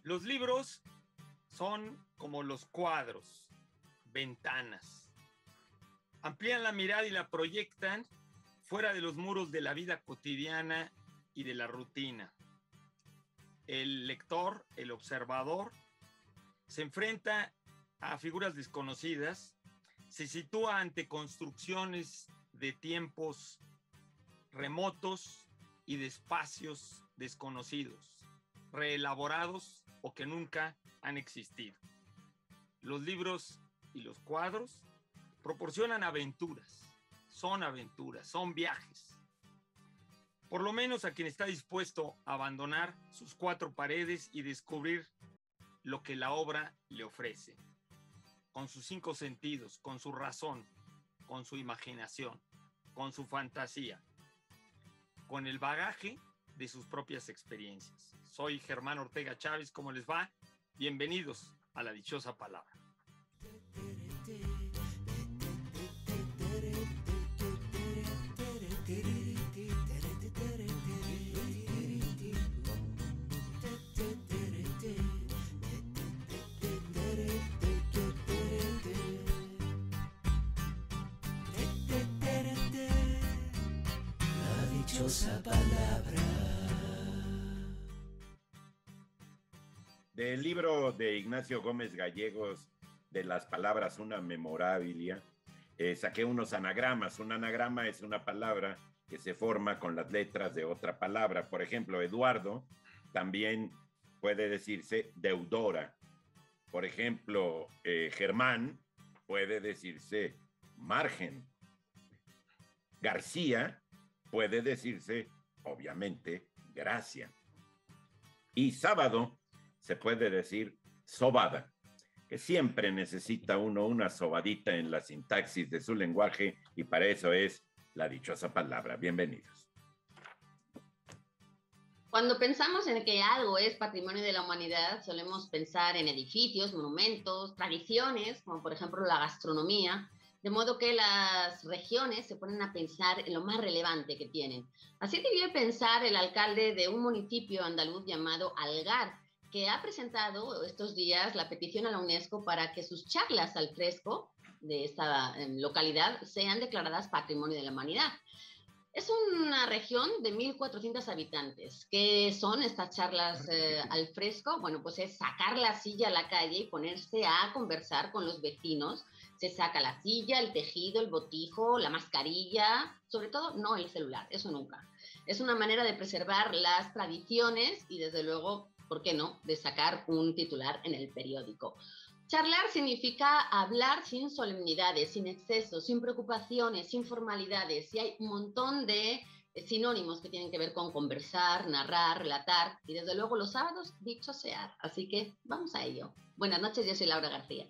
Los libros son como los cuadros, ventanas. Amplían la mirada y la proyectan fuera de los muros de la vida cotidiana y de la rutina. El lector, el observador, se enfrenta a figuras desconocidas, se sitúa ante construcciones de tiempos remotos y de espacios desconocidos, reelaborados o que nunca han existido. Los libros y los cuadros proporcionan aventuras, son viajes. Por lo menos a quien está dispuesto a abandonar sus cuatro paredes y descubrir lo que la obra le ofrece, con sus cinco sentidos, con su razón, con su imaginación, con su fantasía, con el bagaje de sus propias experiencias. Soy Germán Ortega Chávez, ¿cómo les va? Bienvenidos a La Dichosa Palabra. Palabra. Del libro de Ignacio Gómez Gallegos, de las palabras una memorabilia, saqué unos anagramas. Un anagrama es una palabra que se forma con las letras de otra palabra. Por ejemplo, Eduardo también puede decirse deudora. Por ejemplo, Germán puede decirse margen. García puede decirse, obviamente, gracia. Y sábado se puede decir sobada, que siempre necesita uno una sobadita en la sintaxis de su lenguaje, y para eso es La Dichosa Palabra. Bienvenidos. Cuando pensamos en que algo es patrimonio de la humanidad, solemos pensar en edificios, monumentos, tradiciones, como por ejemplo la gastronomía, de modo que las regiones se ponen a pensar en lo más relevante que tienen. Así debió pensar el alcalde de un municipio andaluz llamado Algar, que ha presentado estos días la petición a la UNESCO para que sus charlas al fresco de esta localidad sean declaradas Patrimonio de la Humanidad. Es una región de 1.400 habitantes. ¿Qué son estas charlas al fresco? Bueno, pues es sacar la silla a la calle y ponerse a conversar con los vecinos. Se saca la silla, el tejido, el botijo, la mascarilla, sobre todo no el celular, eso nunca. Es una manera de preservar las tradiciones y desde luego, ¿por qué no?, de sacar un titular en el periódico. Charlar significa hablar sin solemnidades, sin excesos, sin preocupaciones, sin formalidades, y hay un montón de sinónimos que tienen que ver con conversar, narrar, relatar, y desde luego los sábados dichosear. Así que vamos a ello. Buenas noches, yo soy Laura García.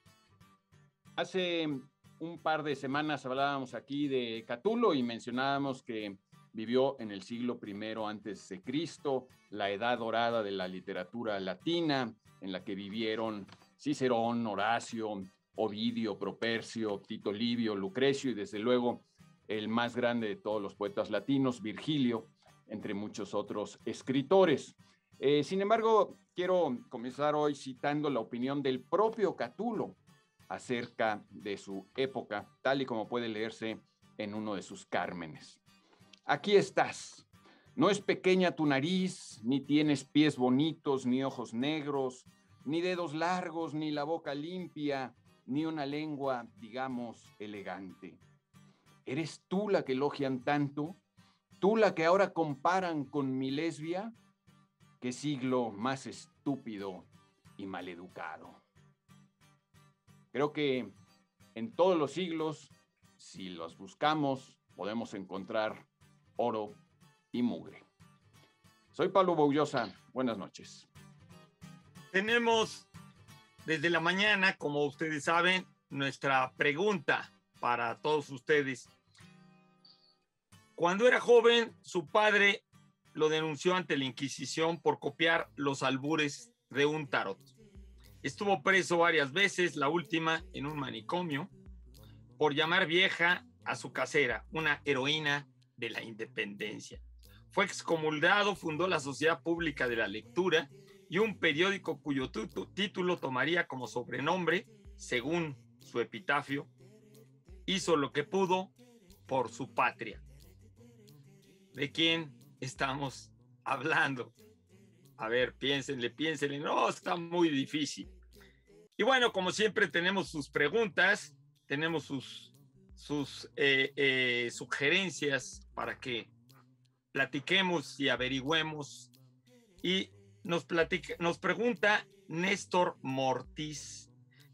Hace un par de semanas hablábamos aquí de Catulo y mencionábamos que vivió en el siglo I antes de Cristo, la edad dorada de la literatura latina, en la que vivieron Cicerón, Horacio, Ovidio, Propercio, Tito Livio, Lucrecio y desde luego el más grande de todos los poetas latinos, Virgilio, entre muchos otros escritores. Sin embargo, quiero comenzar hoy citando la opinión del propio Catulo acerca de su época, tal y como puede leerse en uno de sus cármenes. Aquí estás. No es pequeña tu nariz, ni tienes pies bonitos, ni ojos negros, ni dedos largos, ni la boca limpia, ni una lengua, digamos, elegante. ¿Eres tú la que elogian tanto? ¿Tú la que ahora comparan con mi lesbia? ¿Qué siglo más estúpido y maleducado? Creo que en todos los siglos, si los buscamos, podemos encontrar oro y mugre. Soy Pablo Boullosa. Buenas noches. Tenemos desde la mañana, como ustedes saben, nuestra pregunta para todos ustedes. Cuando era joven, su padre lo denunció ante la Inquisición por copiar los albures de un tarot. Estuvo preso varias veces, la última en un manicomio, por llamar vieja a su casera, una heroína de la independencia. Fue excomulgado, fundó la Sociedad Pública de la Lectura y un periódico cuyo título tomaría como sobrenombre, según su epitafio, hizo lo que pudo por su patria. ¿De quién estamos hablando? A ver, piénsenle, no, está muy difícil. Y bueno, como siempre tenemos sus preguntas, tenemos sus sugerencias para que platiquemos y averigüemos. Y nos pregunta Néstor Mortiz,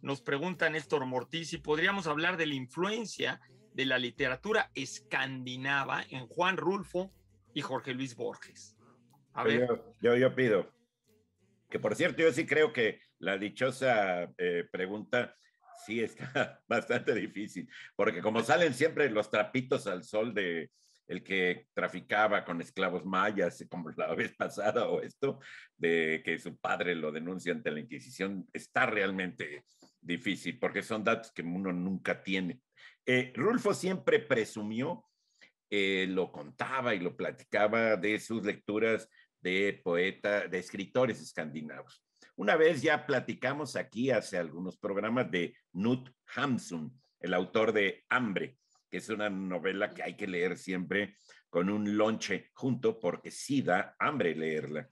si podríamos hablar de la influencia de la literatura escandinava en Juan Rulfo y Jorge Luis Borges. A ver. Yo pido, que por cierto, yo sí creo que la dichosa pregunta sí está bastante difícil, porque como salen siempre los trapitos al sol de el que traficaba con esclavos mayas, como la vez pasada, o esto, de que su padre lo denuncia ante la Inquisición, está realmente difícil, porque son datos que uno nunca tiene. Rulfo siempre presumió, lo contaba y lo platicaba de sus lecturas de escritores escandinavos. Una vez ya platicamos aquí hace algunos programas de Knut Hamsun, el autor de Hambre, que es una novela que hay que leer siempre con un lonche junto, porque sí da hambre leerla.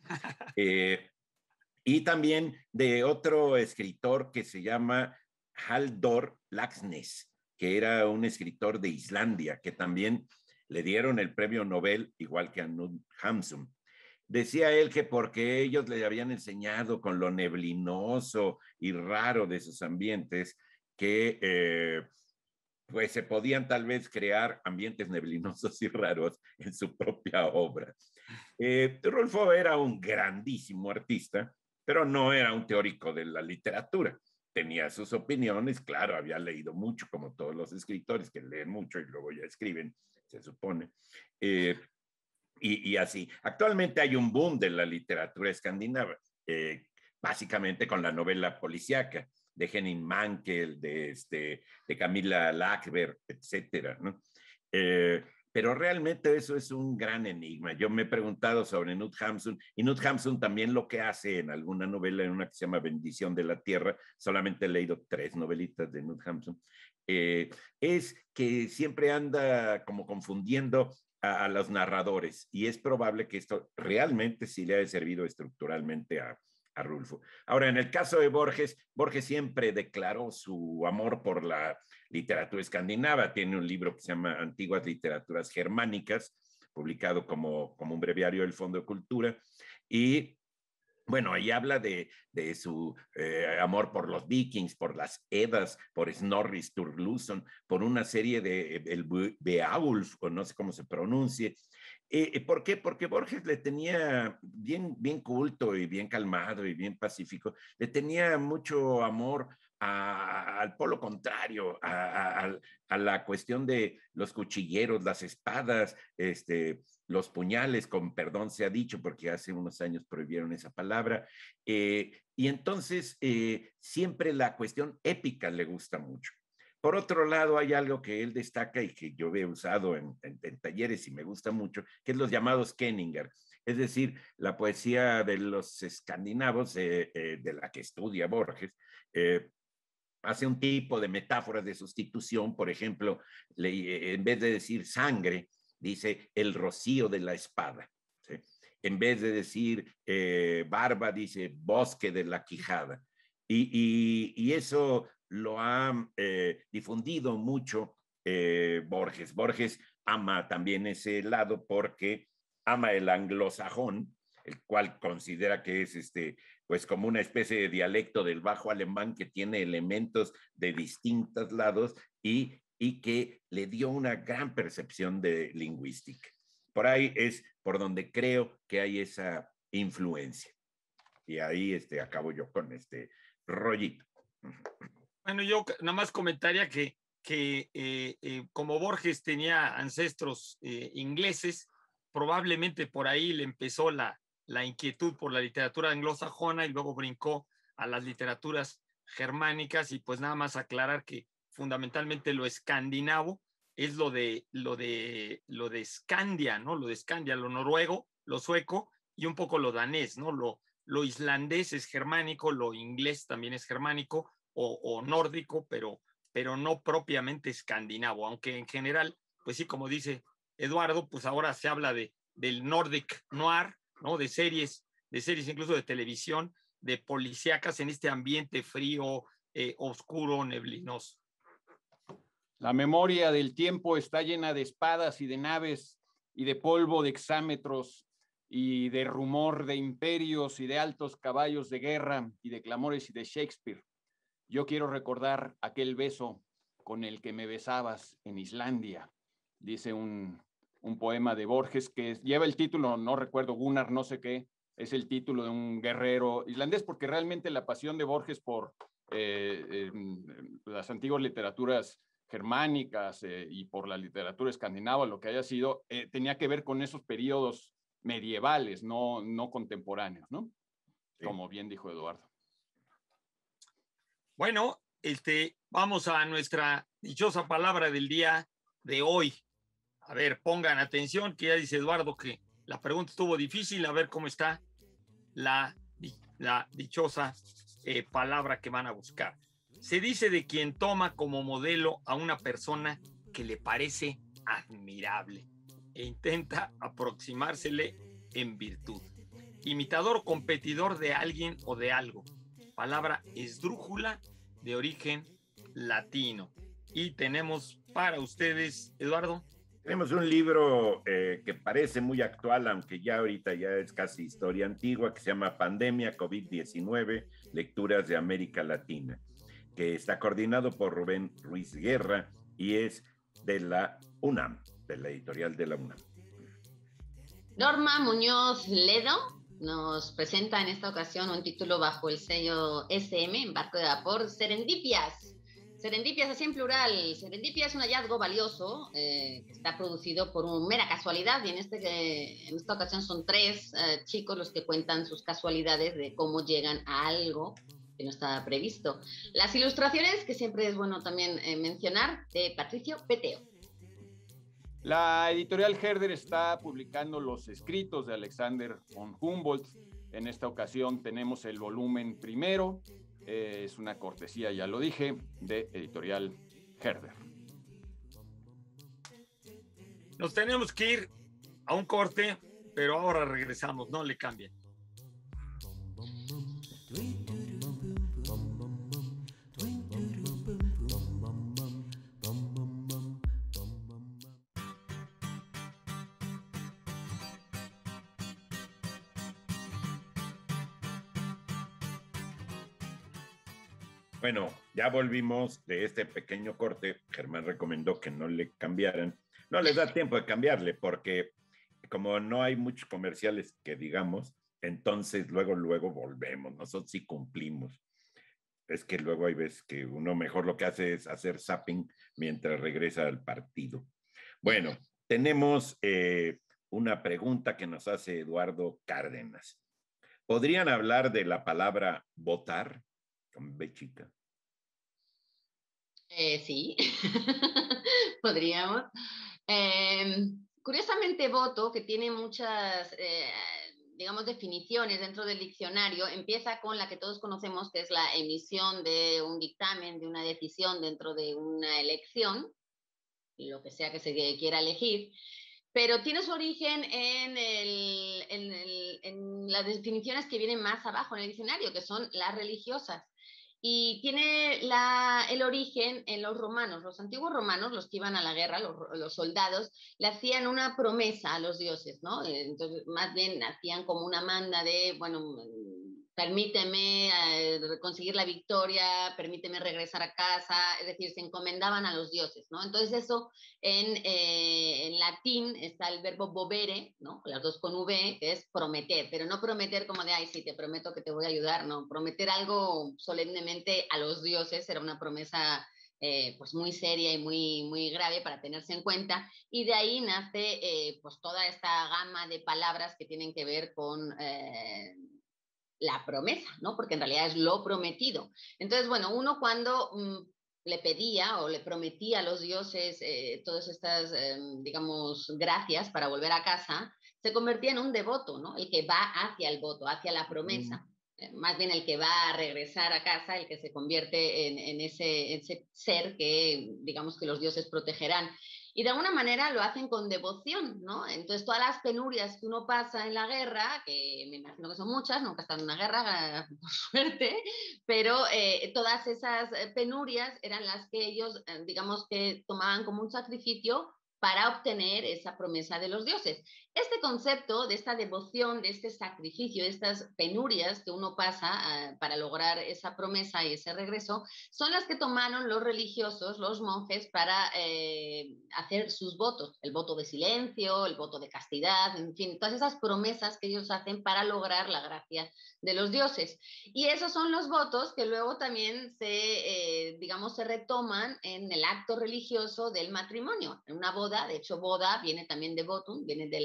Y también de otro escritor que se llama Halldór Laxness, que era un escritor de Islandia, que también le dieron el premio Nobel, igual que a Knut Hamsun. Decía él que porque ellos le habían enseñado con lo neblinoso y raro de sus ambientes, que pues se podían tal vez crear ambientes neblinosos y raros en su propia obra. Rulfo era un grandísimo artista, pero no era un teórico de la literatura. Tenía sus opiniones, claro, había leído mucho, como todos los escritores que leen mucho y luego ya escriben, se supone. Y así. Actualmente hay un boom de la literatura escandinava, básicamente con la novela policíaca de Henning Mankell, de Camilla Läckberg, etcétera, ¿no? Pero realmente eso es un gran enigma. Yo me he preguntado sobre Knut Hamsun, y Knut Hamsun también lo que hace en alguna novela, en una que se llama Bendición de la Tierra, solamente he leído 3 novelitas de Knut Hamsun, es que siempre anda como confundiendo a los narradores, y es probable que esto realmente sí le haya servido estructuralmente a Rulfo. Ahora, en el caso de Borges, Borges siempre declaró su amor por la literatura escandinava. Tiene un libro que se llama Antiguas Literaturas Germánicas, publicado como un breviario del Fondo de Cultura, y bueno, ahí habla de su amor por los vikings, por las Eddas, por Snorri Sturluson, por una serie de el Beowulf, o no sé cómo se pronuncie. ¿Por qué? Porque Borges le tenía bien culto y bien calmado y bien pacífico, le tenía mucho amor al polo contrario, a la cuestión de los cuchilleros, las espadas, los puñales, con perdón se ha dicho, porque hace unos años prohibieron esa palabra, y entonces siempre la cuestión épica le gusta mucho. Por otro lado, hay algo que él destaca y que yo he usado en talleres y me gusta mucho, que es los llamados Kenninger, es decir, la poesía de los escandinavos, de la que estudia Borges, hace un tipo de metáforas de sustitución. Por ejemplo, en vez de decir sangre, dice el rocío de la espada, ¿sí? En vez de decir barba, dice bosque de la quijada. Y eso lo ha difundido mucho Borges. Borges ama también ese lado porque ama el anglosajón, el cual considera que es pues como una especie de dialecto del bajo alemán que tiene elementos de distintos lados y que le dio una gran percepción de lingüística. Por ahí es por donde creo que hay esa influencia. Y ahí acabo yo con este rollito. Bueno, yo nada más comentaría que como Borges tenía ancestros ingleses, probablemente por ahí le empezó la inquietud por la literatura anglosajona y luego brincó a las literaturas germánicas. Y pues nada más aclarar que fundamentalmente lo escandinavo es lo de Scandia, ¿no? Lo de Scandia, lo noruego, lo sueco y un poco lo danés, ¿no? Lo lo islandés es germánico, lo inglés también es germánico o nórdico, pero no propiamente escandinavo, aunque en general, pues sí, como dice Eduardo, pues ahora se habla del Nordic Noir, ¿no? De series incluso de televisión, de policíacas en este ambiente frío, oscuro, neblinoso. La memoria del tiempo está llena de espadas y de naves y de polvo de hexámetros y de rumor de imperios y de altos caballos de guerra y de clamores y de Shakespeare. Yo quiero recordar aquel beso con el que me besabas en Islandia, dice un poema de Borges que lleva el título, no recuerdo, Gunnar no sé qué, es el título de un guerrero islandés, porque realmente la pasión de Borges por las antiguas literaturas germánicas y por la literatura escandinava, lo que haya sido, tenía que ver con esos periodos medievales, no contemporáneos, ¿no? Sí. Como bien dijo Eduardo. Bueno, vamos a nuestra dichosa palabra del día de hoy. A ver, pongan atención, que ya dice Eduardo que la pregunta estuvo difícil, a ver cómo está la dichosa palabra que van a buscar. Se dice de quien toma como modelo a una persona que le parece admirable e intenta aproximársele en virtud. Imitador o competidor de alguien o de algo. Palabra esdrújula de origen latino. Y tenemos para ustedes, Eduardo. Tenemos un libro que parece muy actual, aunque ya ahorita ya es casi historia antigua, que se llama Pandemia COVID-19, Lecturas de América Latina, que está coordinado por Rubén Ruiz Guerra y es de la UNAM, de la editorial de la UNAM. Norma Muñoz Ledo nos presenta en esta ocasión un título bajo el sello SM, en barco de vapor, Serendipias. Serendipias así en plural. Serendipia es un hallazgo valioso que está producido por una mera casualidad, y en esta ocasión son 3 chicos los que cuentan sus casualidades de cómo llegan a algo que no estaba previsto. Las ilustraciones, que siempre es bueno también mencionar, de Patricio Peteo. La editorial Herder está publicando los escritos de Alexander von Humboldt. En esta ocasión tenemos el volumen primero. Es una cortesía, ya lo dije, de editorial Herder. Nos tenemos que ir a un corte, pero ahora regresamos, no le cambien. Bueno, ya volvimos de este pequeño corte. Germán recomendó que no le cambiaran. No les da tiempo de cambiarle porque como no hay muchos comerciales que digamos, entonces luego volvemos. Nosotros sí cumplimos. Es que luego hay veces que uno mejor lo que hace es hacer zapping mientras regresa al partido. Bueno, tenemos una pregunta que nos hace Eduardo Cárdenas. ¿Podrían hablar de la palabra votar? Con B chica. Sí, podríamos. Curiosamente, voto, que tiene muchas, digamos, definiciones dentro del diccionario, empieza con la que todos conocemos, que es la emisión de un dictamen, de una decisión dentro de una elección, lo que sea que se quiera elegir, pero tiene su origen en las definiciones que vienen más abajo en el diccionario, que son las religiosas. Y tiene el origen en los romanos. Los antiguos romanos, los que iban a la guerra, los soldados, le hacían una promesa a los dioses, ¿no? Entonces, más bien hacían como una manda de, bueno, permíteme conseguir la victoria, permíteme regresar a casa, es decir, se encomendaban a los dioses, ¿no? Entonces eso en latín está el verbo vobere, ¿no? Las dos con V, que es prometer, pero no prometer como de, ay, sí, te prometo que te voy a ayudar, no, prometer algo solemnemente a los dioses era una promesa pues muy seria y muy grave para tenerse en cuenta, y de ahí nace pues toda esta gama de palabras que tienen que ver con la promesa, ¿no? Porque en realidad es lo prometido. Entonces, bueno, uno cuando le pedía o le prometía a los dioses todas estas, digamos, gracias para volver a casa, se convertía en un devoto, ¿no? El que va hacia el voto, hacia la promesa. Más bien el que va a regresar a casa, el que se convierte en ese ser que, digamos, que los dioses protegerán. Y de alguna manera lo hacen con devoción, ¿no? Entonces todas las penurias que uno pasa en la guerra, que me imagino que son muchas, nunca he estado en una guerra, por suerte, pero todas esas penurias eran las que ellos, digamos, que tomaban como un sacrificio para obtener esa promesa de los dioses. Este concepto de esta devoción, de este sacrificio, de estas penurias que uno pasa para lograr esa promesa y ese regreso, son las que tomaron los religiosos, los monjes, para hacer sus votos, el voto de silencio, el voto de castidad, en fin, todas esas promesas que ellos hacen para lograr la gracia de los dioses. Y esos son los votos que luego también digamos, se retoman en el acto religioso del matrimonio. En una boda, de hecho, boda viene también de votum, viene de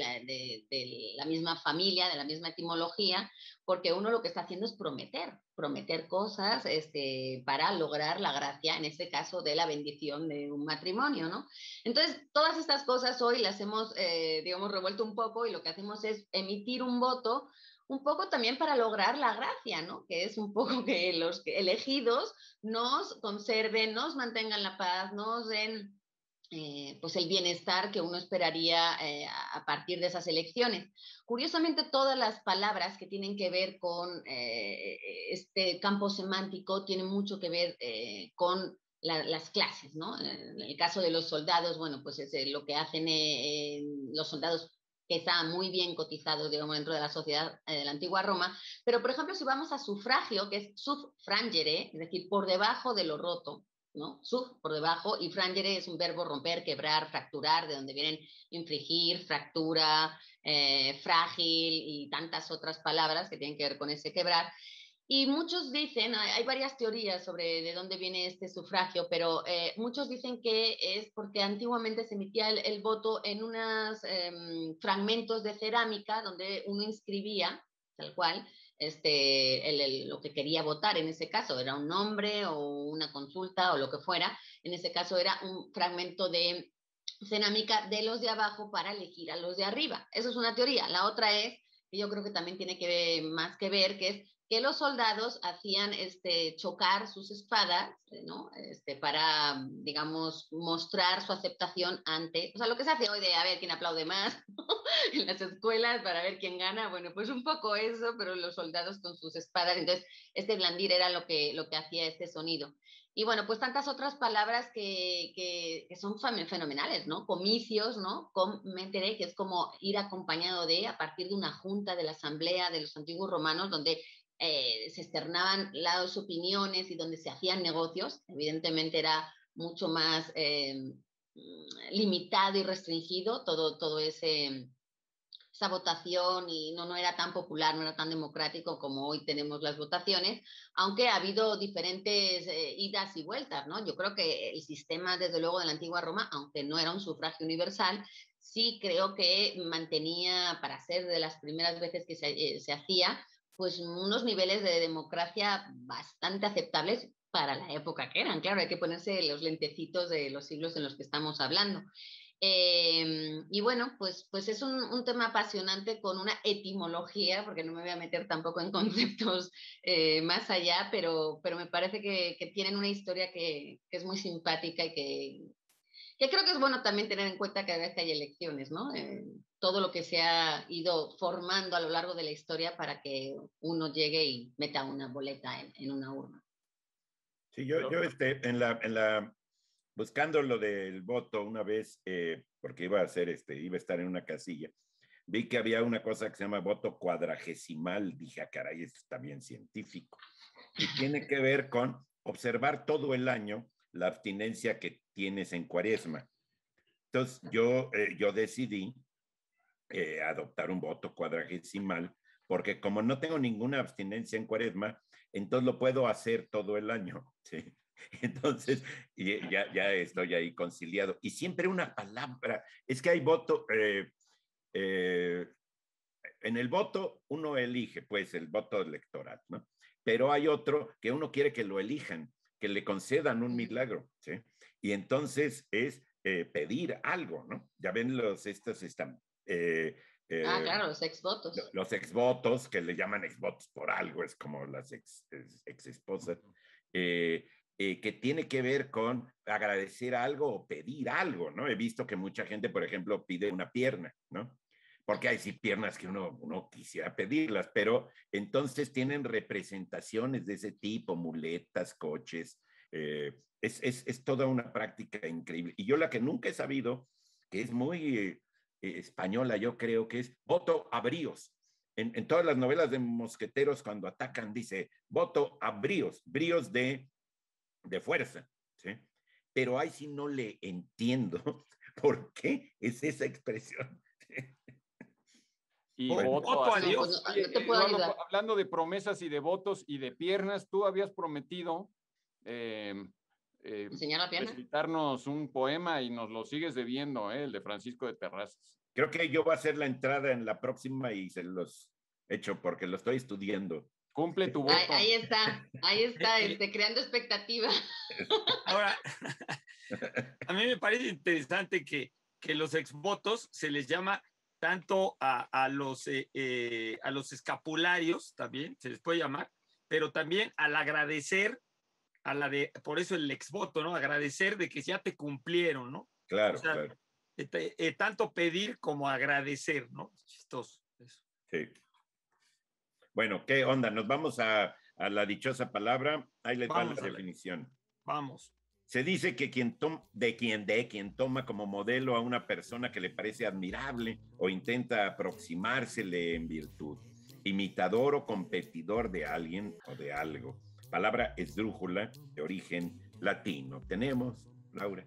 la misma familia, de la misma etimología, porque uno lo que está haciendo es prometer cosas para lograr la gracia, en este caso de la bendición de un matrimonio, ¿no? Entonces, todas estas cosas hoy las hemos, digamos, revuelto un poco y lo que hacemos es emitir un voto un poco también para lograr la gracia, ¿no? Que es un poco que los elegidos nos conserven, nos mantengan la paz, nos den pues el bienestar que uno esperaría a partir de esas elecciones. Curiosamente, todas las palabras que tienen que ver con este campo semántico tienen mucho que ver con las clases, ¿no? En el caso de los soldados, bueno, pues es lo que hacen los soldados que estaban muy bien cotizados, digamos, dentro de la sociedad de la antigua Roma. Pero, por ejemplo, si vamos a sufragio, que es suffrangere, es decir, por debajo de lo roto, ¿no? Suf, por debajo, y frangere es un verbo romper, quebrar, fracturar, de donde vienen infligir, fractura, frágil y tantas otras palabras que tienen que ver con ese quebrar. Y muchos dicen, hay varias teorías sobre de dónde viene este sufragio, pero muchos dicen que es porque antiguamente se emitía el voto en unos fragmentos de cerámica donde uno inscribía, tal cual, lo que quería votar en ese caso, era un nombre o una consulta o lo que fuera, en ese caso era un fragmento de cerámica de los de abajo para elegir a los de arriba. Eso es una teoría. La otra es, que yo creo que también tiene que ver, más que ver, que es que los soldados hacían chocar sus espadas, ¿no? Para, digamos, mostrar su aceptación ante, o sea, lo que se hace hoy de a ver quién aplaude más en las escuelas para ver quién gana, bueno, pues un poco eso, pero los soldados con sus espadas, entonces blandir era lo que hacía este sonido. Y bueno, pues tantas otras palabras que son fenomenales, ¿no? Comicios, ¿no? Cometere, que es como ir acompañado de, a partir de una junta de la asamblea de los antiguos romanos, donde se externaban las opiniones y donde se hacían negocios. Evidentemente era mucho más limitado y restringido todo esa votación y no era tan popular, no era tan democrático como hoy tenemos las votaciones, aunque ha habido diferentes idas y vueltas, ¿no? Yo creo que el sistema, desde luego, de la antigua Roma, aunque no era un sufragio universal, sí creo que mantenía, para ser de las primeras veces que se hacía, pues unos niveles de democracia bastante aceptables para la época que eran. Claro, hay que ponerse los lentecitos de los siglos en los que estamos hablando. Y bueno, pues es un tema apasionante con una etimología, porque no me voy a meter tampoco en conceptos más allá, pero me parece que tienen una historia que es muy simpática y que creo que es bueno también tener en cuenta cada vez que hay elecciones, ¿no? Todo lo que se ha ido formando a lo largo de la historia para que uno llegue y meta una boleta en una urna. Sí, yo buscando lo del voto una vez, porque iba a estar en una casilla, vi que había una cosa que se llama voto cuadragesimal. Dije, caray, esto está bien científico. Y tiene que ver con observar todo el año la abstinencia que tienes en Cuaresma. Entonces, yo decidí adoptar un voto cuadragesimal, porque como no tengo ninguna abstinencia en Cuaresma, entonces lo puedo hacer todo el año, ¿sí? Entonces, ya estoy ahí conciliado. Y siempre una palabra, es que hay voto, en el voto uno elige, pues, el voto electoral, ¿no? Pero hay otro que uno quiere que lo elijan, que le concedan un milagro, ¿sí? Y entonces es pedir algo, ¿no? Ya ven Claro, los exvotos. Los exvotos, que le llaman exvotos por algo, es como las ex esposas, que tiene que ver con agradecer algo o pedir algo, ¿no? He visto que mucha gente, por ejemplo, pide una pierna, ¿no? Porque hay sí piernas que uno quisiera pedirlas, pero entonces tienen representaciones de ese tipo, muletas, coches, es toda una práctica increíble. Y yo la que nunca he sabido, que es muy española, yo creo que es voto a bríos. En todas las novelas de mosqueteros, cuando atacan, dice voto a bríos, bríos de fuerza, ¿sí? Pero ahí sí no le entiendo por qué es esa expresión. Y Bueno, voto a Dios. No, no te puedo ayudar. Hablando de promesas y de votos y de piernas, tú habías prometido ¿Enseñar la pierna? recitarnos un poema y nos lo sigues debiendo, el de Francisco de Terrazas. Creo que yo voy a hacer la entrada en la próxima y se los echo porque lo estoy estudiando. Cumple tu voto. Ahí está, creando expectativa. Ahora, a mí me parece interesante que los exvotos se les llama tanto a los escapularios, también se les puede llamar, pero también al agradecer, por eso el exvoto, ¿no? Agradecer de que ya te cumplieron, ¿no? Claro, o sea, claro. Tanto pedir como agradecer, ¿no? Chistoso eso. Sí. Bueno, ¿qué onda? Nos vamos a la dichosa palabra. Ahí les va la definición. Vamos. Se dice que quien toma como modelo a una persona que le parece admirable o intenta aproximársele en virtud, imitador o competidor de alguien o de algo. Palabra esdrújula de origen latino. ¿Tenemos, Laura?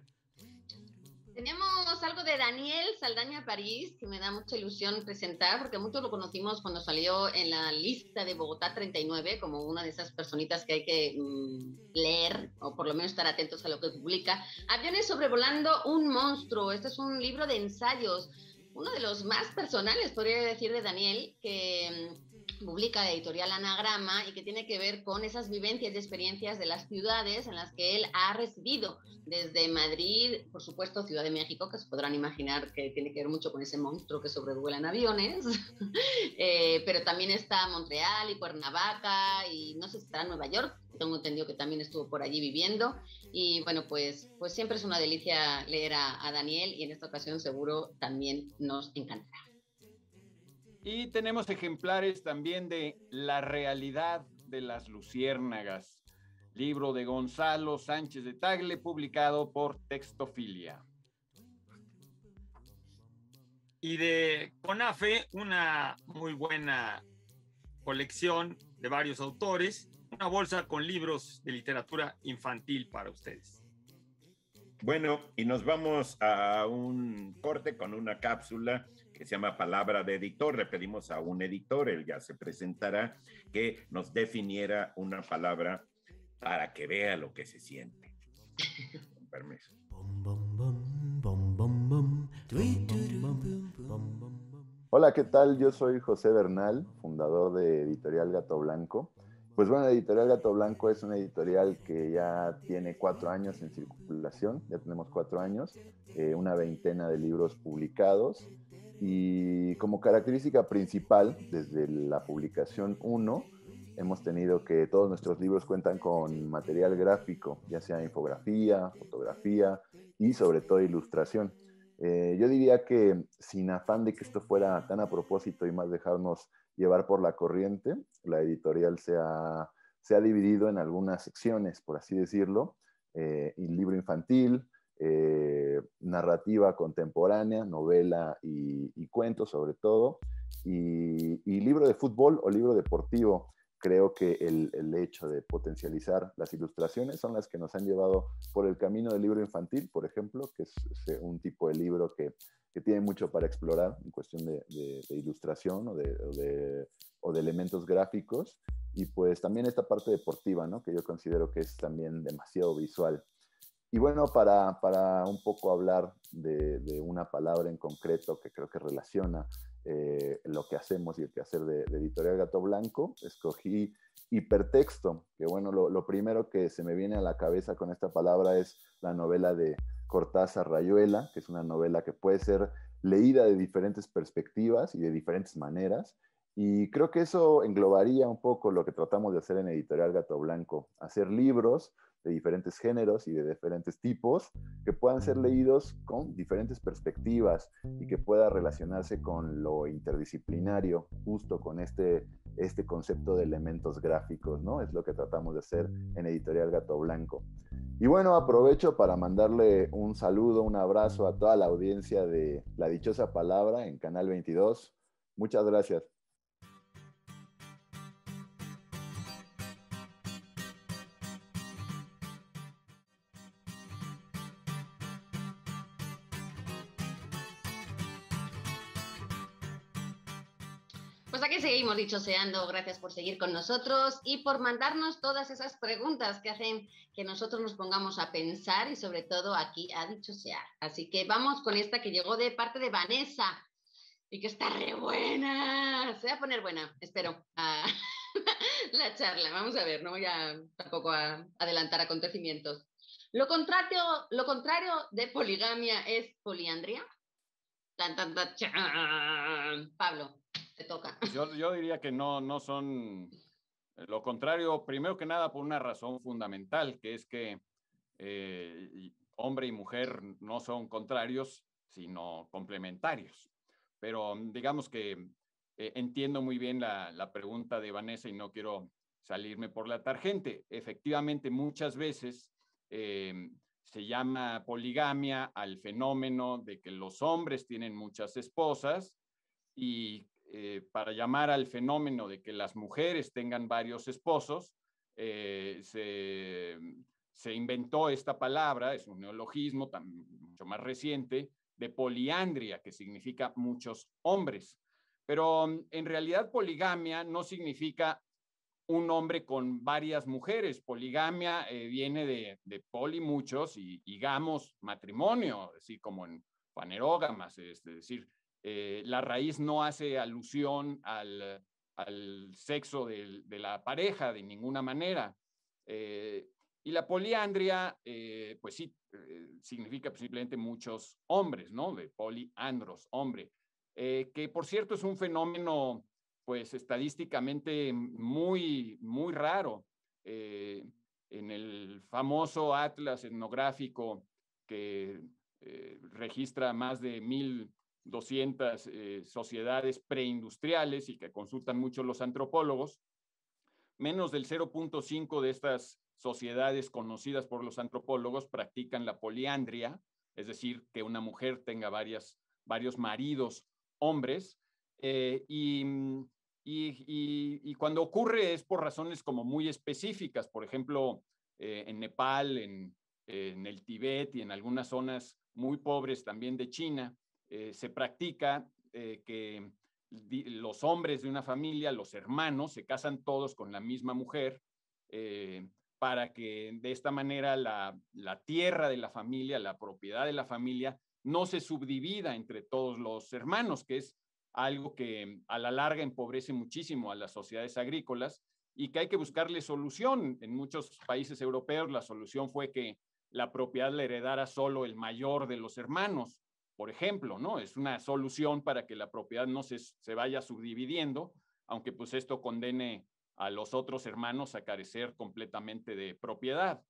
Tenemos algo de Daniel Saldaña París, que me da mucha ilusión presentar, porque muchos lo conocimos cuando salió en la lista de Bogotá 39, como una de esas personitas que hay que leer, o por lo menos estar atentos a lo que publica. Aviones sobrevolando un monstruo. Este es un libro de ensayos, uno de los más personales, podría decir, de Daniel, que publica la editorial Anagrama y que tiene que ver con esas vivencias y experiencias de las ciudades en las que él ha residido, desde Madrid, por supuesto, Ciudad de México, que se podrán imaginar que tiene que ver mucho con ese monstruo que sobrevuelan aviones, pero también está Montreal y Cuernavaca, y no sé si estará Nueva York, tengo entendido que también estuvo por allí viviendo, y bueno, pues siempre es una delicia leer a Daniel, y en esta ocasión seguro también nos encantará. Y tenemos ejemplares también de La realidad de las luciérnagas, libro de Gonzalo Sánchez de Tagle, publicado por Textofilia. Y de CONAFE, una muy buena colección de varios autores, una bolsa con libros de literatura infantil para ustedes. Bueno, y nos vamos a un corte con una cápsula que se llama Palabra de Editor. Le pedimos a un editor, él ya se presentará, que nos definiera una palabra para que vea lo que se siente. Con permiso. Hola, ¿qué tal? Yo soy José Bernal, fundador de Editorial Gato Blanco. Pues bueno, Editorial Gato Blanco es una editorial que ya tiene 4 años en circulación, ya tenemos 4 años, una veintena de libros publicados, y como característica principal, desde la publicación 1, hemos tenido que todos nuestros libros cuentan con material gráfico, ya sea infografía, fotografía y sobre todo ilustración. Yo diría que sin afán de que esto fuera tan a propósito y más dejarnos llevar por la corriente, la editorial se ha dividido en algunas secciones, por así decirlo, y libro infantil, narrativa contemporánea, novela y cuentos sobre todo, y libro de fútbol o libro deportivo. Creo que el hecho de potencializar las ilustraciones son las que nos han llevado por el camino del libro infantil, por ejemplo, que es un tipo de libro que tiene mucho para explorar en cuestión de ilustración o de elementos gráficos, y pues también esta parte deportiva, ¿no? Que yo considero que es también demasiado visual. Y bueno, para un poco hablar de una palabra en concreto que creo que relaciona lo que hacemos y el quehacer de Editorial Gato Blanco, escogí hipertexto, que bueno, lo primero que se me viene a la cabeza con esta palabra es la novela de Cortázar Rayuela, que es una novela que puede ser leída de diferentes perspectivas y de diferentes maneras. Y creo que eso englobaría un poco lo que tratamos de hacer en Editorial Gato Blanco, hacer libros de diferentes géneros y de diferentes tipos que puedan ser leídos con diferentes perspectivas y que pueda relacionarse con lo interdisciplinario, justo con este concepto de elementos gráficos, ¿no? Es lo que tratamos de hacer en Editorial Gato Blanco. Y bueno, aprovecho para mandarle un saludo, un abrazo a toda la audiencia de La Dichosa Palabra en Canal 22. Muchas gracias. Pues aquí seguimos dichoseando. Gracias por seguir con nosotros y por mandarnos todas esas preguntas que hacen que nosotros nos pongamos a pensar y sobre todo aquí a dichosear. Así que vamos con esta que llegó de parte de Vanessa y que está re buena. Se va a poner buena, espero, la charla. Vamos a ver, no voy a tampoco a adelantar acontecimientos. Lo contrario de poligamia es poliandria. Tan, tan, tan, chan. Pablo. Te toca. Yo diría que no son lo contrario, primero que nada por una razón fundamental, que es que hombre y mujer no son contrarios, sino complementarios. Pero digamos que entiendo muy bien la pregunta de Vanessa y no quiero salirme por la tangente. Efectivamente, muchas veces se llama poligamia al fenómeno de que los hombres tienen muchas esposas y para llamar al fenómeno de que las mujeres tengan varios esposos, se inventó esta palabra, es un neologismo mucho más reciente, de poliandria, que significa muchos hombres. Pero en realidad poligamia no significa un hombre con varias mujeres. Poligamia viene de poli, muchos, y gamos, matrimonio, así como en fanerógamas, es decir, la raíz no hace alusión al sexo de la pareja de ninguna manera. Y la poliandria, pues sí, significa simplemente muchos hombres, ¿no? De poliandros, hombre. Que por cierto es un fenómeno, pues estadísticamente muy, muy raro. En el famoso atlas etnográfico que registra más de 1,200 sociedades preindustriales y que consultan mucho los antropólogos, menos del 0.5 de estas sociedades conocidas por los antropólogos practican la poliandria, es decir, que una mujer tenga varios maridos hombres, y cuando ocurre es por razones como muy específicas, por ejemplo, en Nepal, en el Tíbet y en algunas zonas muy pobres también de China, se practica que los hombres de una familia, los hermanos, se casan todos con la misma mujer para que de esta manera la tierra de la familia, la propiedad de la familia, no se subdivida entre todos los hermanos, que es algo que a la larga empobrece muchísimo a las sociedades agrícolas y que hay que buscarle solución. En muchos países europeos la solución fue que la propiedad la heredara solo el mayor de los hermanos, por ejemplo, ¿no? Es una solución para que la propiedad no se vaya subdividiendo, aunque pues esto condene a los otros hermanos a carecer completamente de propiedad.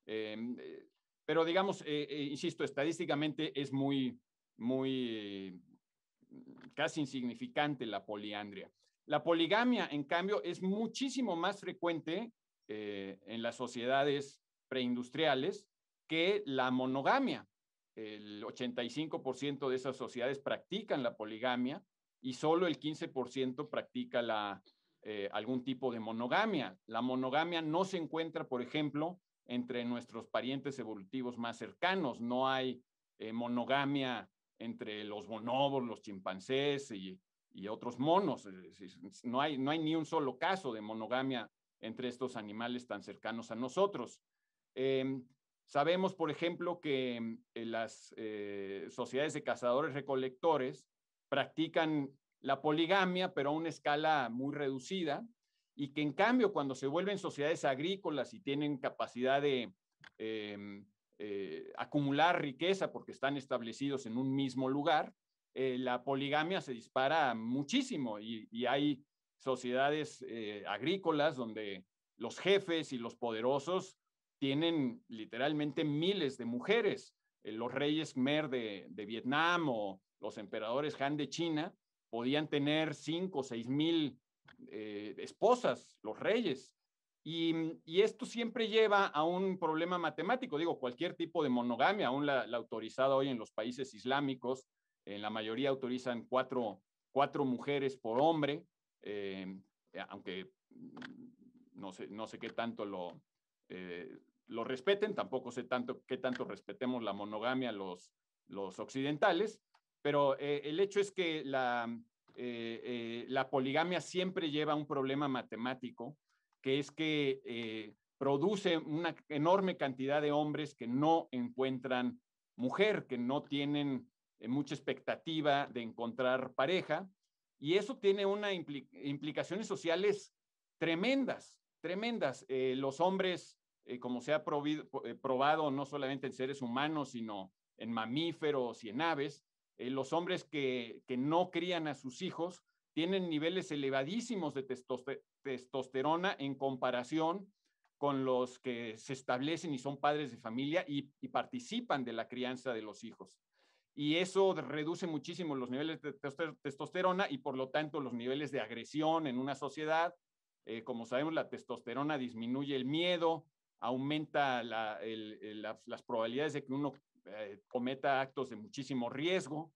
Pero digamos, insisto, estadísticamente es muy, muy casi insignificante la poliandria. La poligamia, en cambio, es muchísimo más frecuente en las sociedades preindustriales que la monogamia. El 85% de esas sociedades practican la poligamia y solo el 15% practica algún tipo de monogamia. La monogamia no se encuentra, por ejemplo, entre nuestros parientes evolutivos más cercanos. No hay monogamia entre los bonobos, los chimpancés y otros monos. No hay ni un solo caso de monogamia entre estos animales tan cercanos a nosotros. Sabemos, por ejemplo, que las sociedades de cazadores-recolectores practican la poligamia, pero a una escala muy reducida, y que en cambio cuando se vuelven sociedades agrícolas y tienen capacidad de acumular riqueza porque están establecidos en un mismo lugar, la poligamia se dispara muchísimo y hay sociedades agrícolas donde los jefes y los poderosos tienen literalmente miles de mujeres. Los reyes Khmer de Vietnam o los emperadores Han de China podían tener 5 o 6 mil esposas, los reyes. Y esto siempre lleva a un problema matemático. Digo, cualquier tipo de monogamia, aún la autorizada hoy en los países islámicos, en la mayoría autorizan cuatro mujeres por hombre, aunque no sé qué tanto lo respeten, tampoco sé qué tanto respetemos la monogamia los occidentales, pero el hecho es que la poligamia siempre lleva un problema matemático, que es que produce una enorme cantidad de hombres que no encuentran mujer, que no tienen mucha expectativa de encontrar pareja, y eso tiene implicaciones sociales tremendas. Los hombres, como se ha probado no solamente en seres humanos, sino en mamíferos y en aves, los hombres que no crían a sus hijos tienen niveles elevadísimos de testosterona en comparación con los que se establecen y son padres de familia y participan de la crianza de los hijos. Y eso reduce muchísimo los niveles de testosterona y por lo tanto los niveles de agresión en una sociedad. Como sabemos, la testosterona disminuye el miedo, aumenta las probabilidades de que uno cometa actos de muchísimo riesgo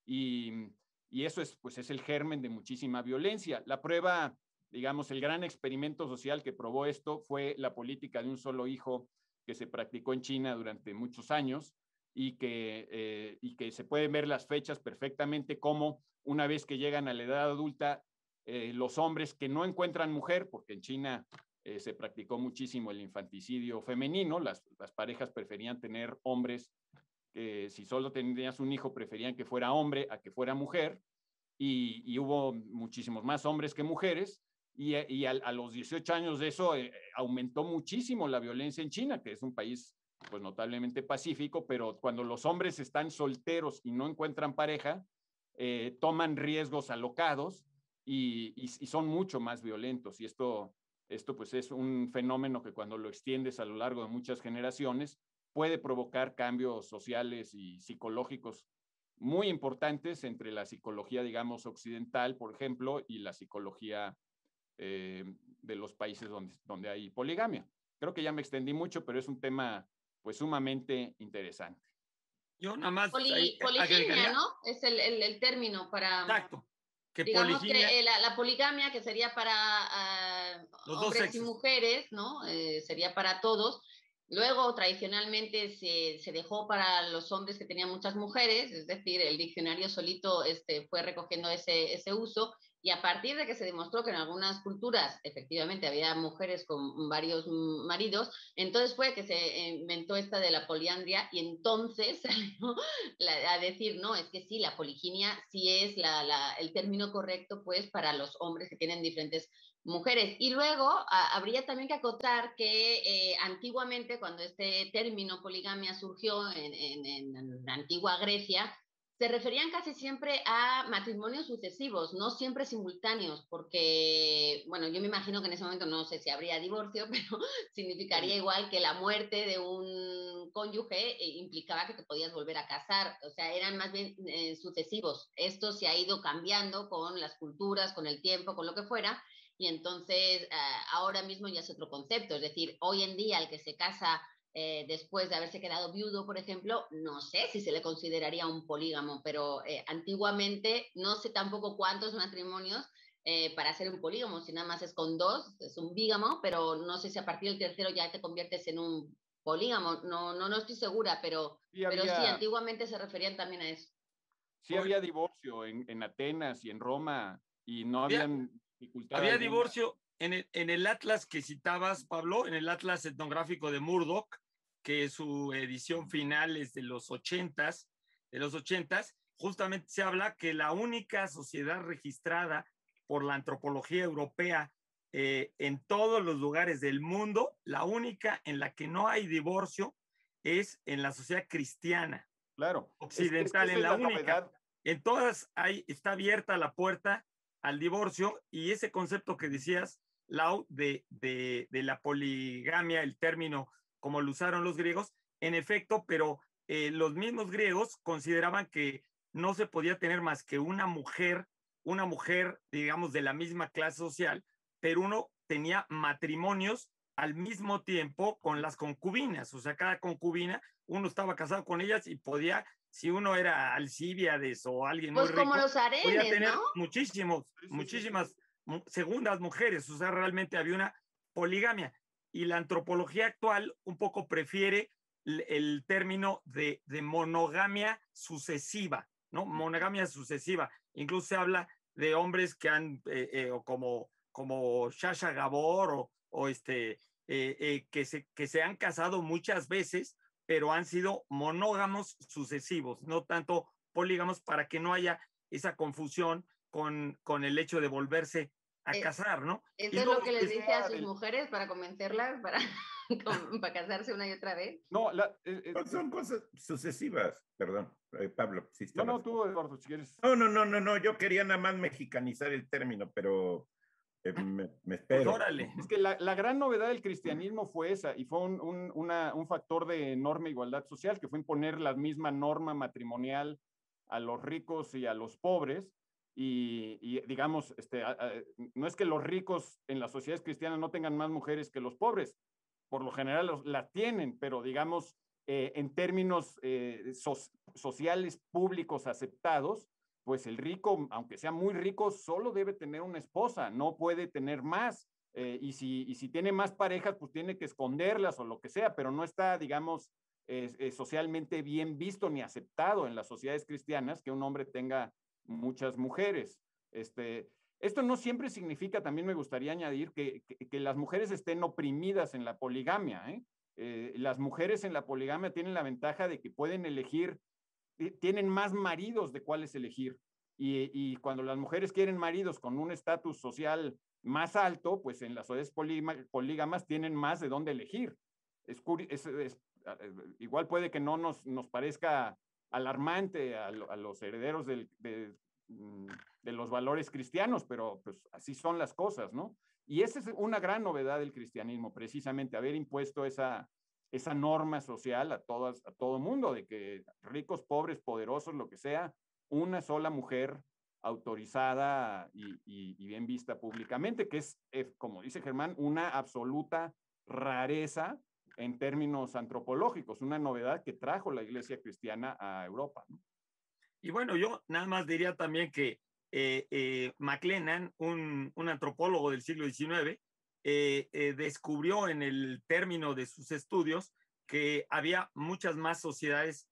y eso es el germen de muchísima violencia. La prueba, digamos, el gran experimento social que probó esto fue la política de un solo hijo que se practicó en China durante muchos años y que se pueden ver las fechas perfectamente, como una vez que llegan a la edad adulta, los hombres que no encuentran mujer, porque en China se practicó muchísimo el infanticidio femenino, las parejas preferían tener hombres, si solo tenías un hijo preferían que fuera hombre a que fuera mujer, y hubo muchísimos más hombres que mujeres, y a los 18 años de eso aumentó muchísimo la violencia en China, que es un país pues notablemente pacífico, pero cuando los hombres están solteros y no encuentran pareja, toman riesgos alocados y son mucho más violentos, y esto pues es un fenómeno que cuando lo extiendes a lo largo de muchas generaciones puede provocar cambios sociales y psicológicos muy importantes entre la psicología, digamos, occidental, por ejemplo, y la psicología de los países donde hay poligamia. Creo que ya me extendí mucho, pero es un tema pues sumamente interesante. Yo nada más poliginia, ¿no? Es el término para... Exacto. Que digamos poliginia, que la poligamia, que sería para los dos hombres y sexos. mujeres, ¿no? Sería para todos. Luego, tradicionalmente, se dejó para los hombres que tenían muchas mujeres, es decir, el diccionario solito fue recogiendo ese uso, y a partir de que se demostró que en algunas culturas efectivamente había mujeres con varios maridos, entonces fue que se inventó esta de la poliandria, y entonces salió a decir, no, es que sí, la poliginia sí es el término correcto pues para los hombres que tienen diferentes mujeres. Y luego habría también que acotar que antiguamente, cuando este término poligamia surgió en la antigua Grecia, se referían casi siempre a matrimonios sucesivos, no siempre simultáneos, porque, bueno, yo me imagino que en ese momento no sé si habría divorcio, pero significaría igual que la muerte de un cónyuge implicaba que te podías volver a casar, o sea, eran más bien sucesivos. Esto se ha ido cambiando con las culturas, con el tiempo, con lo que fuera, y entonces ahora mismo ya es otro concepto, es decir, hoy en día el que se casa después de haberse quedado viudo, por ejemplo, no sé si se le consideraría un polígamo, pero antiguamente no sé tampoco cuántos matrimonios para ser un polígamo, si nada más es con 2, es un bígamo, pero no sé si a partir del tercero ya te conviertes en un polígamo, no estoy segura, pero sí, antiguamente se referían también a eso. Sí había divorcio en Atenas y en Roma, y no habían dificultad había alguna. Divorcio en el Atlas que citabas, Pablo, en el Atlas etnográfico de Murdoch, que su edición final es de los 80s, justamente se habla que la única sociedad registrada por la antropología europea en todos los lugares del mundo, la única en la que no hay divorcio es en la sociedad cristiana. Claro, occidental, es en la única. en todas está abierta la puerta al divorcio, y ese concepto que decías, Lau, de la poligamia, el término como lo usaron los griegos, en efecto, pero los mismos griegos consideraban que no se podía tener más que una mujer, digamos, de la misma clase social, pero uno tenía matrimonios al mismo tiempo con las concubinas, o sea, cada concubina, uno estaba casado con ellas y podía, si uno era Alcíbiades o alguien Pues muy rico, como los podía harenes, tener ¿no? muchísimas segundas mujeres, o sea, realmente había una poligamia. Y la antropología actual un poco prefiere el término de monogamia sucesiva, ¿no? Monogamia sucesiva. Incluso se habla de hombres que han, o como Shasha Gabor, que se han casado muchas veces, pero han sido monógamos sucesivos, no tanto polígamos, para que no haya esa confusión con el hecho de volverse a casar, ¿no? ¿Eso es lo que les dice a sus mujeres para convencerlas para casarse una y otra vez? No, son cosas sucesivas, perdón, Pablo. Sí, no, tú, Eduardo, si quieres. No, yo quería nada más mexicanizar el término, pero me espero. Pues órale. Es que la gran novedad del cristianismo fue esa, y fue un factor de enorme igualdad social, que fue imponer la misma norma matrimonial a los ricos y a los pobres. Y digamos, no es que los ricos en las sociedades cristianas no tengan más mujeres que los pobres, por lo general las tienen, pero digamos, en términos sociales públicos aceptados, pues el rico, aunque sea muy rico, solo debe tener una esposa, no puede tener más. Y si tiene más parejas, pues tiene que esconderlas o lo que sea, pero no está, digamos, socialmente bien visto ni aceptado en las sociedades cristianas que un hombre tenga muchas mujeres. Esto no siempre significa, también me gustaría añadir, que las mujeres estén oprimidas en la poligamia, las mujeres en la poligamia tienen la ventaja de que pueden elegir, tienen más maridos de cuáles elegir. Y cuando las mujeres quieren maridos con un estatus social más alto, pues en las sociedades polígamas tienen más de dónde elegir. Igual puede que no nos parezca alarmante a los herederos de los valores cristianos, pero pues así son las cosas, ¿no? Y esa es una gran novedad del cristianismo, precisamente haber impuesto esa norma social a todo mundo, de que ricos, pobres, poderosos, lo que sea, una sola mujer autorizada y bien vista públicamente, que es, como dice Germán, una absoluta rareza en términos antropológicos, una novedad que trajo la Iglesia cristiana a Europa, ¿no? Y bueno, yo nada más diría también que McLennan, un antropólogo del siglo XIX, descubrió en el término de sus estudios que había muchas más sociedades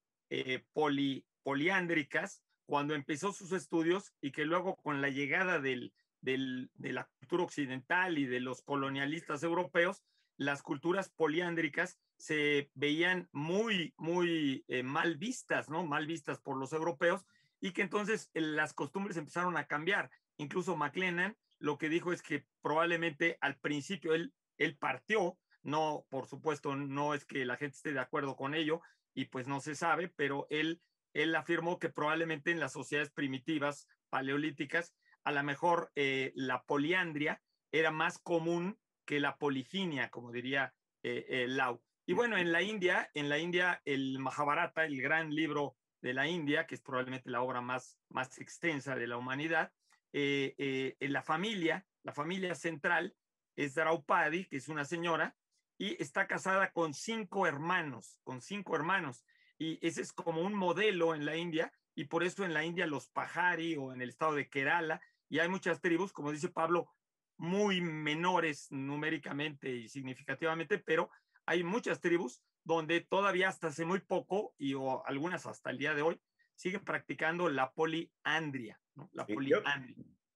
poliándricas cuando empezó sus estudios, y que luego con la llegada de la cultura occidental y de los colonialistas europeos, las culturas poliándricas se veían muy mal vistas, ¿no? Mal vistas por los europeos, y que entonces las costumbres empezaron a cambiar. Incluso McLennan lo que dijo es que probablemente al principio él partió, no, por supuesto, no es que la gente esté de acuerdo con ello, y pues no se sabe, pero él afirmó que probablemente en las sociedades primitivas, paleolíticas, a lo mejor la poliandria era más común que la poliginia, como diría Lau. Y bueno, en la India, el Mahabharata, el gran libro de la India, que es probablemente la obra más extensa de la humanidad, la familia central es Draupadi, que es una señora, y está casada con 5 hermanos, y ese es como un modelo en la India, y por eso en la India los Pahari, o en el estado de Kerala, y hay muchas tribus, como dice Pablo, muy menores numéricamente y significativamente, pero hay muchas tribus donde todavía hasta hace muy poco, o algunas hasta el día de hoy, siguen practicando la poliandria, ¿no? La poliandria.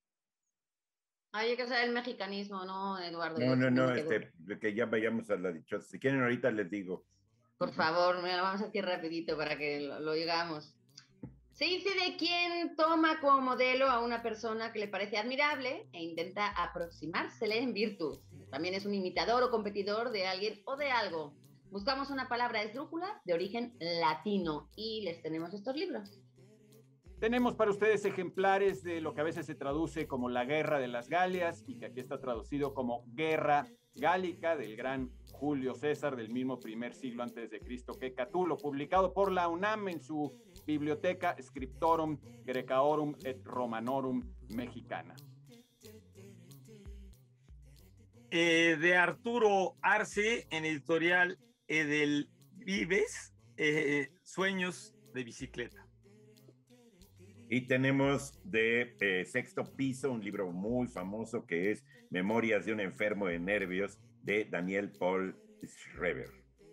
Hay que saber el mexicanismo, ¿no, Eduardo? No, que ya vayamos a la dichosa. Si quieren, ahorita les digo. Por favor, mira, vamos aquí rapidito para que lo oigamos. Se dice de quien toma como modelo a una persona que le parece admirable e intenta aproximársele en virtud. También es un imitador o competidor de alguien o de algo. Buscamos una palabra esdrújula de origen latino y les tenemos estos libros. Tenemos para ustedes ejemplares de lo que a veces se traduce como la Guerra de las Galias y que aquí está traducido como Guerra Gálica del gran Julio César del mismo primer siglo antes de Cristo que Catulo, publicado por la UNAM en su Biblioteca Scriptorum Graecorum et Romanorum Mexicana. De Arturo Arce, en editorial Edelvives, Sueños de bicicleta. Y tenemos de Sexto Piso un libro muy famoso que es Memorias de un enfermo de nervios de Daniel Paul Schreber.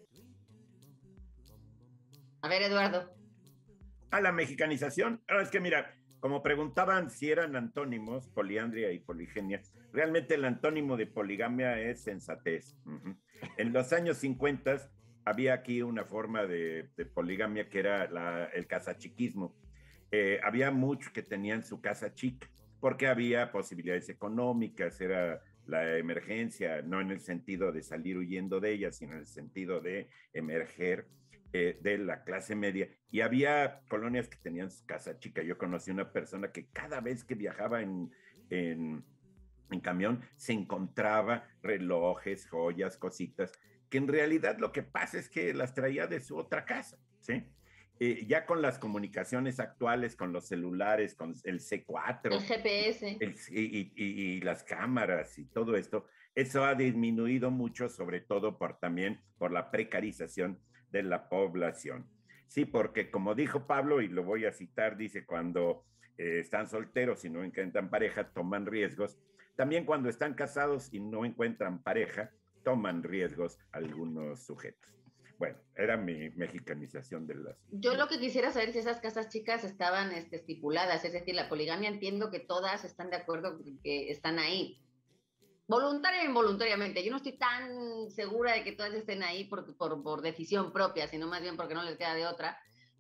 A ver, Eduardo. A la mexicanización. Es que mira, como preguntaban si eran antónimos, poliandria y poligenia, realmente el antónimo de poligamia es sensatez. En los años 50 había aquí una forma de poligamia que era el casachiquismo. Había muchos que tenían su casa chica porque había posibilidades económicas, era la emergencia, no en el sentido de salir huyendo de ella, sino en el sentido de emerger de la clase media. Y había colonias que tenían su casa chica. Yo conocí una persona que cada vez que viajaba en camión se encontraba relojes, joyas, cositas, que en realidad lo que pasa es que las traía de su otra casa, ¿sí? Ya con las comunicaciones actuales, con los celulares, con el C4, el GPS, y las cámaras y todo esto, eso ha disminuido mucho, sobre todo también por la precarización de la población. Sí, porque como dijo Pablo, y lo voy a citar, dice, cuando están solteros y no encuentran pareja, toman riesgos. También cuando están casados y no encuentran pareja, toman riesgos algunos sujetos. Bueno, era mi mexicanización de las... Yo lo que quisiera saber es si esas casas chicas estaban estipuladas, es decir, la poligamia, entiendo que todas están de acuerdo que están ahí. Voluntaria o involuntariamente, yo no estoy tan segura de que todas estén ahí por decisión propia, sino más bien porque no les queda de otra,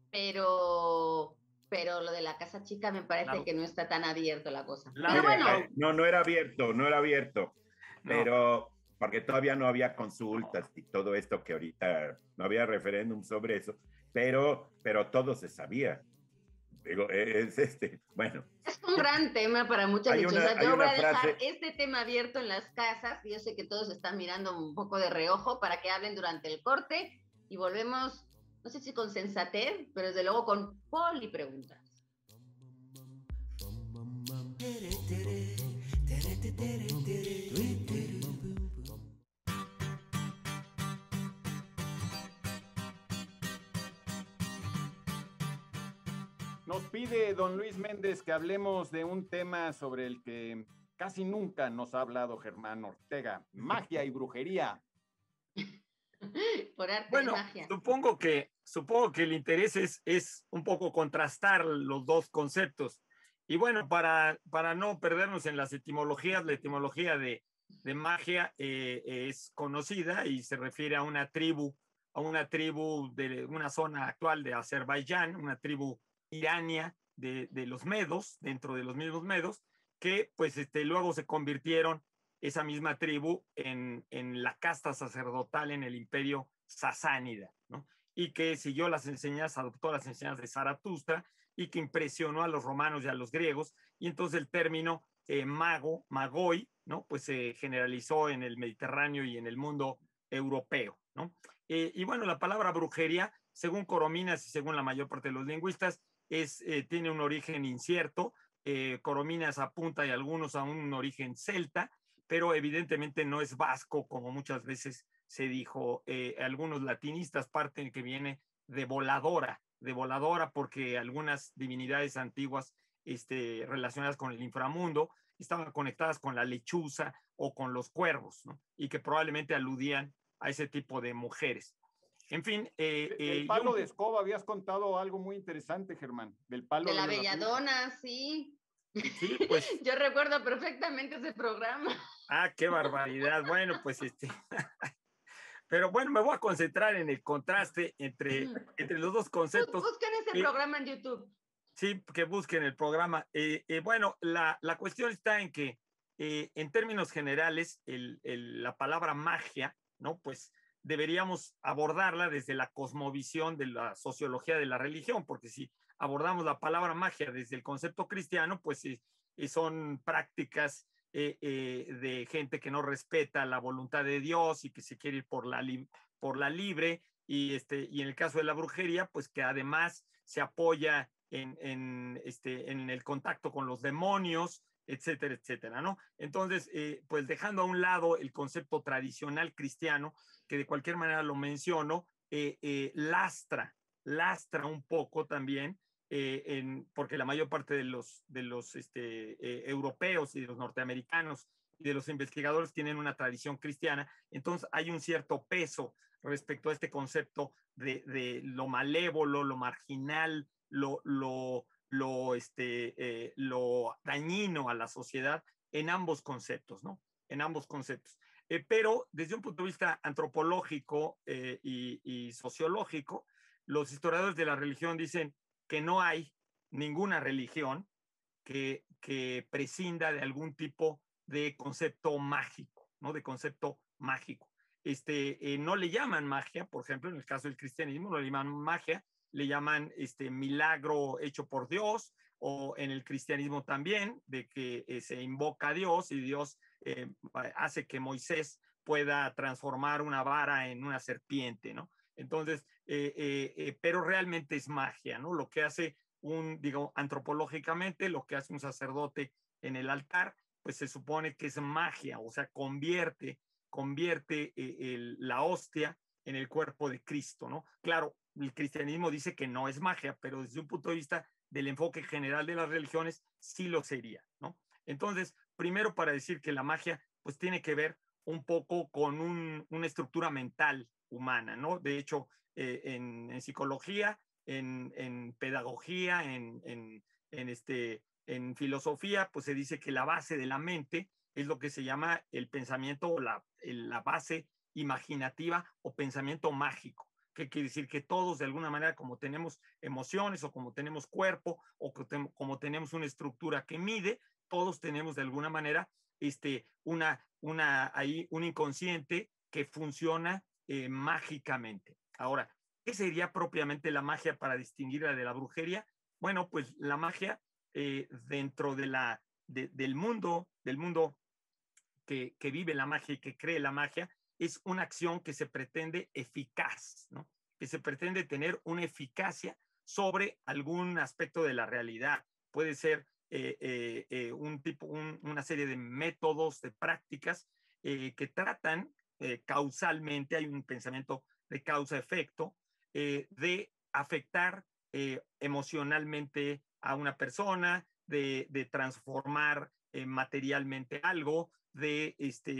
pero lo de la casa chica me parece que no está tan abierto la cosa. Claro. Pero bueno. No era abierto, pero... porque todavía no había consultas y todo esto que ahorita no había referéndum sobre eso, pero todo se sabía. Digo, bueno. Es un gran tema para muchas lechuzas. Yo voy a dejar frase... este tema abierto en las casas, y yo sé que todos están mirando un poco de reojo para que hablen durante el corte, y volvemos, no sé si con sensatez, pero desde luego con polipreguntas. Nos pide don Luis Méndez que hablemos de un tema sobre el que casi nunca nos ha hablado Germán Ortega: magia y brujería. Por arte bueno, de magia. Supongo que el interés es un poco contrastar los dos conceptos. Y bueno, para no perdernos en las etimologías, la etimología de magia es conocida y se refiere a una tribu de una zona actual de Azerbaiyán, una tribu irania de los medos, dentro de los mismos medos, que pues luego se convirtieron esa misma tribu en la casta sacerdotal en el imperio sasánida, ¿no? Y que siguió adoptó las enseñanzas de Zaratustra y que impresionó a los romanos y a los griegos, y entonces el término magoi, ¿no? Pues se generalizó en el Mediterráneo y en el mundo europeo, ¿no? Y bueno, la palabra brujería, según Corominas y según la mayor parte de los lingüistas, tiene un origen incierto. Corominas apunta y algunos a un origen celta, pero evidentemente no es vasco, como muchas veces se dijo. Algunos latinistas parten que viene de voladora porque algunas divinidades antiguas relacionadas con el inframundo estaban conectadas con la lechuza o con los cuervos, ¿no? Y que probablemente aludían a ese tipo de mujeres. En fin. El palo de escoba, habías contado algo muy interesante, Germán. Del palo de la belladona, sí. Sí, pues. Yo recuerdo perfectamente ese programa. Ah, qué barbaridad. Bueno, pues pero bueno, me voy a concentrar en el contraste entre los dos conceptos. Busquen ese programa en YouTube. Sí, que busquen el programa. Bueno, la cuestión está en que, en términos generales, la palabra magia, ¿no? Pues deberíamos abordarla desde la cosmovisión de la sociología de la religión, porque si abordamos la palabra magia desde el concepto cristiano, pues son prácticas de gente que no respeta la voluntad de Dios y que se quiere ir por la libre, y en el caso de la brujería, pues que además se apoya en el contacto con los demonios, etcétera, etcétera, ¿no? Entonces, pues dejando a un lado el concepto tradicional cristiano, que de cualquier manera lo menciono, lastra un poco también, porque la mayor parte de los europeos y de los norteamericanos y de los investigadores tienen una tradición cristiana, entonces hay un cierto peso respecto a este concepto de lo malévolo, lo marginal, lo dañino a la sociedad en ambos conceptos, ¿no? En ambos conceptos. Pero desde un punto de vista antropológico y sociológico, los historiadores de la religión dicen que no hay ninguna religión que prescinda de algún tipo de concepto mágico, ¿no? De concepto mágico. No le llaman magia, por ejemplo, en el caso del cristianismo, no le llaman magia, le llaman milagro hecho por Dios, o en el cristianismo también, de que se invoca a Dios y Dios hace que Moisés pueda transformar una vara en una serpiente, ¿no? Entonces, pero realmente es magia, ¿no? Lo que hace antropológicamente, lo que hace un sacerdote en el altar, pues se supone que es magia, o sea, convierte la hostia en el cuerpo de Cristo, ¿no? Claro, el cristianismo dice que no es magia, pero desde un punto de vista del enfoque general de las religiones, sí lo sería, ¿no? Entonces, primero para decir que la magia, pues tiene que ver un poco con una estructura mental humana, ¿no? De hecho, en psicología, en pedagogía, en filosofía, pues se dice que la base de la mente es lo que se llama el pensamiento o la base imaginativa o pensamiento mágico, que quiere decir que todos de alguna manera, como tenemos emociones o como tenemos cuerpo o como tenemos una estructura que mide, todos tenemos de alguna manera un inconsciente que funciona mágicamente. Ahora, ¿qué sería propiamente la magia para distinguirla de la brujería? Bueno, pues la magia dentro del mundo que vive la magia y que cree la magia, es una acción que se pretende eficaz, ¿no? Que se pretende tener una eficacia sobre algún aspecto de la realidad. Puede ser una serie de métodos, de prácticas que tratan causalmente, hay un pensamiento de causa-efecto, de afectar emocionalmente a una persona, de transformar materialmente algo, de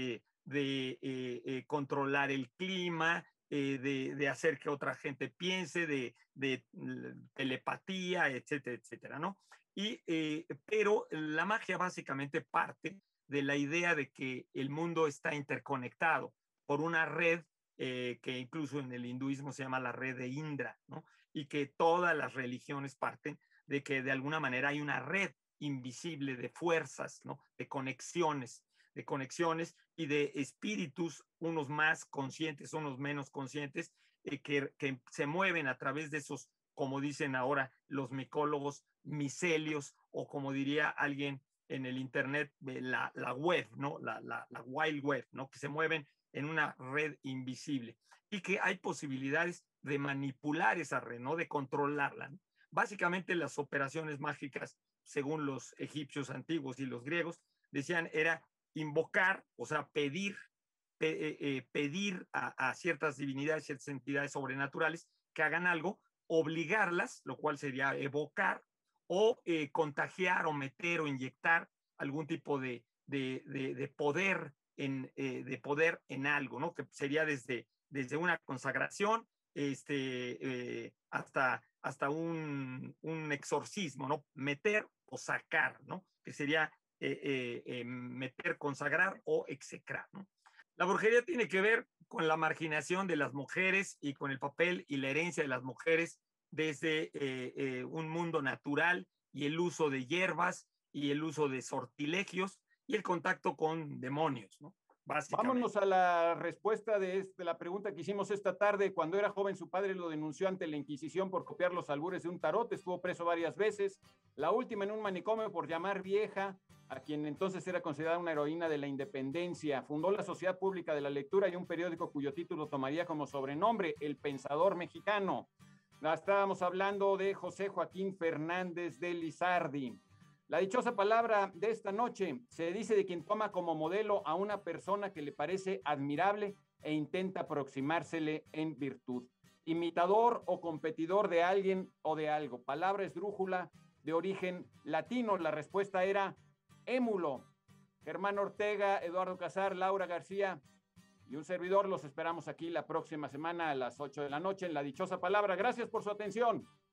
controlar el clima, de hacer que otra gente piense, de telepatía, etcétera, etcétera, ¿no? Pero la magia básicamente parte de la idea de que el mundo está interconectado por una red que incluso en el hinduismo se llama la red de Indra, ¿no? Y que todas las religiones parten de que de alguna manera hay una red invisible de fuerzas, ¿no? De conexiones y de espíritus, unos más conscientes, unos menos conscientes, que se mueven a través de esos, como dicen ahora los micólogos, micelios, o como diría alguien en el internet, la web, ¿no? La wild web, ¿no? Que se mueven en una red invisible y que hay posibilidades de manipular esa red, ¿no? De controlarla, ¿no? Básicamente las operaciones mágicas, según los egipcios antiguos y los griegos, decían era invocar, o sea, pedir a ciertas divinidades, ciertas entidades sobrenaturales que hagan algo, obligarlas, lo cual sería evocar, o contagiar o meter o inyectar algún tipo de poder en algo, ¿no? Que sería desde una consagración hasta un exorcismo, ¿no? Meter o sacar, ¿no? Que sería meter, consagrar o execrar, ¿no? La brujería tiene que ver con la marginación de las mujeres y con el papel y la herencia de las mujeres desde un mundo natural y el uso de hierbas y el uso de sortilegios y el contacto con demonios, ¿no? básicamente. Vámonos a la respuesta de la pregunta que hicimos esta tarde. Cuando era joven, su padre lo denunció ante la Inquisición por copiar los albures de un tarot. Estuvo preso varias veces. La última en un manicomio por llamar vieja a quien entonces era considerada una heroína de la independencia. Fundó la Sociedad Pública de la Lectura y un periódico cuyo título tomaría como sobrenombre El Pensador Mexicano. Estábamos hablando de José Joaquín Fernández de Lizardi. La dichosa palabra de esta noche se dice de quien toma como modelo a una persona que le parece admirable e intenta aproximársele en virtud. Imitador o competidor de alguien o de algo. Palabra esdrújula de origen latino. La respuesta era émulo. Germán Ortega, Eduardo Casar, Laura García y un servidor. Los esperamos aquí la próxima semana a las 8 de la noche en La Dichosa Palabra. Gracias por su atención.